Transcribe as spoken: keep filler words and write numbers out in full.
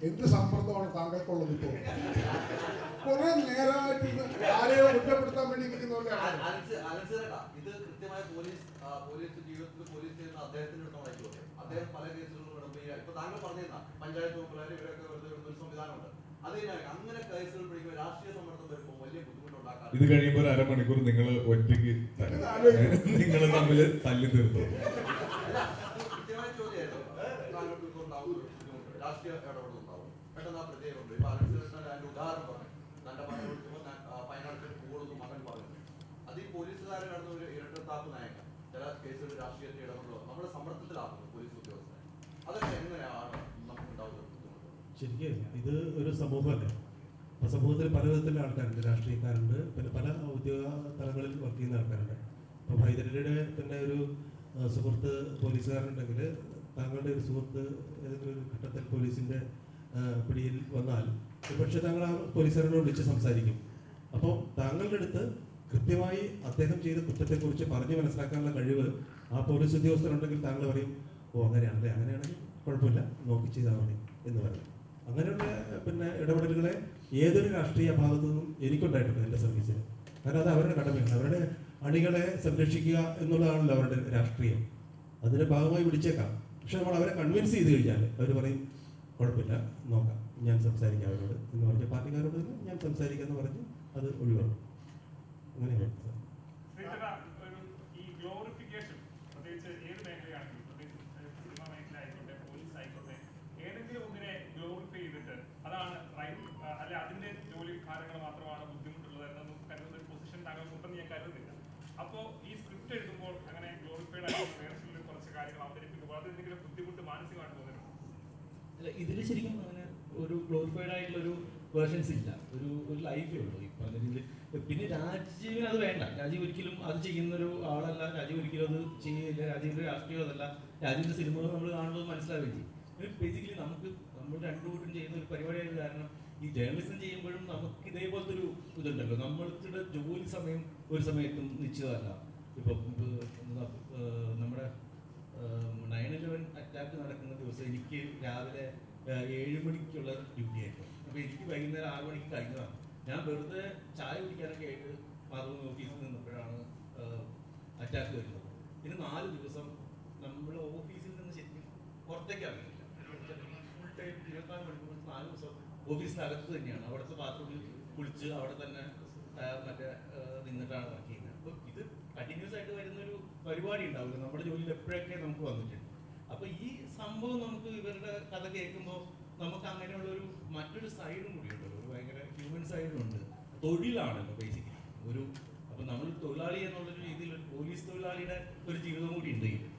എന്ത് സമ്മർദ്ദമാണ് താങ്കൾക്കുള്ളത്? ഇപ്പോൾ കുറെ നേരമായിട്ട് ആരെയോ കുറ്റപ്പെടുത്താൻ വേണ്ടി ഇരിക്കുന്നവരാണ്. ഇത് കൃത്യമായ പോലീസ് പോലീസ് ജീവിതത്തിൽ പോലീസ് ചെയ്യുന്ന അദ്ദേഹത്തിന്റെ ചോദ്യം. അദ്ദേഹം പല കേസുകളും വിളമ്പുക. ഇപ്പൊ താങ്കൾ പറഞ്ഞിരുന്ന പഞ്ചായത്ത് മുതലാളി ഇവരൊക്കെ ഒരു സംവിധാനമുണ്ട്. അതിനാൽ അങ്ങനെ കേസുകൾ പിടിക്കുമ്പോൾ രാഷ്ട്രീയ സമ്മർദ്ദം വരുമ്പോൾ വലിയ ബുദ്ധിമുട്ടുണ്ടാക്കാം. ഇത് കഴിയുമ്പോൾ ഒരു അരമണിക്കൂർ നിങ്ങൾ ഒറ്റയ്ക്ക് നിങ്ങൾ തമ്മിൽ തല്ലി തീർത്തു. കൃത്യമായ ചോദ്യമായിരുന്നു. താങ്കൾക്ക് ഇപ്പോൾ ഉണ്ടാവുന്ന ഒരു ബുദ്ധിമുട്ട് രാഷ്ട്രീയ ഇടപെടലുണ്ടാവും. പെട്ടെന്ന് ആ പ്രത്യേകമുണ്ട്. ഇപ്പൊ അലക്സിന്റെ അതിന്റെ ഉദാഹരണം പറഞ്ഞു. തന്റെ മകൻ വിളിക്കുമ്പോൾ ഫൈനാൻഷ്യൽ കൂടുന്നു മകൻ പറഞ്ഞു. അത് ഈ പോലീസുകാരെ നടന്ന ഒരു ഇരട്ടത്താപ്പ് നയങ്ങൾ ചില കേസുകൾ രാഷ്ട്രീയത്തിൽ ഇടപെടുക നമ്മുടെ സമ്മർദ്ദത്തിലാക്കുന്നു പോലീസ് ഉദ്യോഗസ്ഥരെ. അതൊക്കെ എങ്ങനെയാണ് നമുക്ക് ഉണ്ടാവുന്നത്? ശരിക്കും ഇത് ഒരു സമൂഹമല്ലേ. അപ്പോൾ സമൂഹത്തിൽ പലവിധത്തിലുള്ള ആൾക്കാരുണ്ട്. രാഷ്ട്രീയക്കാരുണ്ട്, പിന്നെ പല ഔദ്യോഗിക തലങ്ങളിൽ വർക്ക് ചെയ്യുന്ന ആൾക്കാരുണ്ട്. അപ്പോൾ ഹൈദരലിയുടെ പിന്നെ ഒരു സുഹൃത്ത് പോലീസുകാരുണ്ടെങ്കിൽ താങ്കളുടെ ഒരു സുഹൃത്ത് ഏതെങ്കിലും ഒരു ഘട്ടത്തിൽ പോലീസിൻ്റെ പിടിയിൽ വന്നാൽ പക്ഷേ താങ്കൾ ആ പോലീസുകാരനോട് വിളിച്ച് സംസാരിക്കും. അപ്പോൾ താങ്കളുടെ അടുത്ത് കൃത്യമായി അദ്ദേഹം ചെയ്ത കുറ്റത്തെക്കുറിച്ച് പറഞ്ഞ് മനസ്സിലാക്കാനുള്ള കഴിവ് ആ പോലീസ് ഉദ്യോഗസ്ഥരുണ്ടെങ്കിൽ താങ്കൾ പറയും, ഓ അങ്ങനെയാണല്ലേ, അങ്ങനെയാണെങ്കിൽ കുഴപ്പമില്ല, നോക്കി ചെയ്താൽ മതി എന്ന് പറയും. അങ്ങനെയുള്ള പിന്നെ ഇടപെടലുകളെ ഏതൊരു രാഷ്ട്രീയ ഭാഗത്തു നിന്നും എനിക്കുണ്ടായിട്ടുണ്ട് എൻ്റെ സർവീസിൽ. കാരണം അത് അവരുടെ കടമയാണ്. അവരുടെ അണികളെ സംരക്ഷിക്കുക എന്നുള്ളതാണല്ലോ അവരുടെ രാഷ്ട്രീയം. അതിൻ്റെ ഭാഗമായി വിളിച്ചേക്കാം. പക്ഷെ നമ്മൾ അവരെ കൺവിൻസ് ചെയ്ത് കഴിഞ്ഞാൽ അവർ പറയും കുഴപ്പമില്ല, നോക്കാം, ഞാൻ സംസാരിക്കാം അവരോട് എന്ന് പറഞ്ഞ് പാർട്ടിക്കാരോട് തന്നെ ഞാൻ സംസാരിക്കാം എന്ന് പറഞ്ഞ് അത് ഒഴിവാക്കും. അങ്ങനെയാണ് ഈ ഗ്ലോറിഫിക്കേഷൻ പ്രത്യേകിച്ച് ഏത് മേഖലയാണെങ്കിലും സിനിമ മേഖല ആയിക്കോട്ടെ പോലീസ് ആയിക്കോട്ടെ ഏതെങ്കിലും ഒന്നിനെ ഗ്ലോറിഫൈ ചെയ്തിട്ട് അതാണ് റൈറ്റ് അല്ല അതിന്റെ ജോലി ഭാരങ്ങൾ മാത്രമാണ് ബുദ്ധിമുട്ടുള്ളത് എന്നൊന്നും കരുതുന്ന ഒരു പൊസിഷൻ താങ്കൾക്കുണ്ടെന്ന് ഞാൻ കരുതുന്നില്ല. അപ്പോൾ ഈ സ്ക്രിപ്റ്റ് എഴുതുമ്പോൾ അങ്ങനെ ഗ്ലോറിഫൈഡ് ആയിട്ട് വേറെ കുറച്ച് കാര്യങ്ങൾ അവതരിപ്പിക്കുമ്പോൾ അത് എന്തെങ്കിലും ബുദ്ധിമുട്ട് മാനസികമായിട്ട് തോന്നുന്നുണ്ടോ? അല്ല, ഇതിൽ ശരിക്കും അങ്ങനെ ഒരു ഗ്ലോറിഫൈഡ് ആയിട്ടുള്ള ഒരു വേർഷൻസ് ഇല്ല. ഒരു ഒരു ലൈഫേ ഉള്ളൂ ഈ പറഞ്ഞ രീതിയിൽ. പിന്നെ രാജീവിന് അത് വേണ്ട. രാജീവ് ഒരിക്കലും അത് ചെയ്യുന്നൊരു ആളല്ല. രാജീവ് ഒരിക്കലും അത് ചെയ്യില്ല. രാജീവിന്റെ രാഷ്ട്രീയം അതല്ല. രാജീവിന്റെ സിനിമകൾ നമ്മൾ കാണുന്നത് മനസ്സിലാവുകയും ചെയ്യും. ബേസിക്കലി നമുക്ക് നമ്മൾ രണ്ടുകൂട്ടം ചെയ്യുന്ന ഒരു പരിപാടിയായത് കാരണം ഈ ജേർണലിസം ചെയ്യുമ്പോഴും നമുക്ക് ഇതേപോലത്തെ ഒരു ഇതുണ്ടല്ലോ. നമ്മളുടെ ജോലി സമയം ഒരു സമയത്തും നിശ്ചിതമല്ല. ഇപ്പം നമ്മുടെ നയൻ ഇലവൻ അറ്റാക്ക് നടക്കുന്ന ദിവസം എനിക്ക് രാവിലെ ഏഴ് മണിക്കുള്ള ഡ്യൂട്ടി ആയിരുന്നു. അപ്പോൾ എനിക്ക് വൈകുന്നേരം ആറ് മണിക്ക് കഴിഞ്ഞതാണ്. ഞാൻ വെറുതെ ചായ കുടിക്കാനൊക്കെ ആയിട്ട് മാതൃഭൂമി ഓഫീസിൽ നിന്നപ്പോഴാണ് അറ്റാക്ക് വരുന്നത്. പിന്നെ നാല് ദിവസം നമ്മൾ ഓഫീസിൽ നിന്ന് ശരിക്കും പുറത്തേക്ക് ഇറങ്ങിയില്ല. ഫുൾ ടൈം ഇരുപത്തിനാല് മണിക്കൂർ നാല് ദിവസം ഓഫീസിനകത്ത് തന്നെയാണ്. അവിടുത്തെ ബാത്റൂമിൽ കുളിച്ച് അവിടെ തന്നെ മറ്റേ നിന്നിട്ടാണ് വർക്ക് ചെയ്യുന്നത്. അപ്പോൾ ഇത് കണ്ടിന്യൂസ് ആയിട്ട് വരുന്നൊരു പരിപാടി ഉണ്ടാവില്ല. നമ്മുടെ ജോലിയിൽ എപ്പോഴൊക്കെ നമുക്ക് വന്നിട്ടുണ്ട്. അപ്പോൾ ഈ സംഭവം നമുക്ക് ഇവരുടെ കഥ കേൾക്കുമ്പോൾ നമുക്ക് അങ്ങനെയുള്ളൊരു മറ്റൊരു സൈഡും കൂടി ഉണ്ടല്ലോ. ഒരു ഭയങ്കര ഹ്യൂമൻ സൈഡും ഉണ്ട്. തൊഴിലാണല്ലോ ബേസിക്കലി ഒരു. അപ്പോൾ നമ്മൾ തൊഴിലാളി എന്നുള്ളൊരു രീതിയിൽ ഒരു പോലീസ് തൊഴിലാളിയുടെ ഒരു ജീവിതം കൂടി ഉണ്ട്.